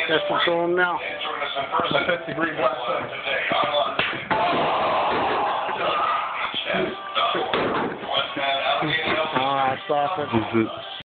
Let's control him now. A 50-degree black sun. Alright, stop it.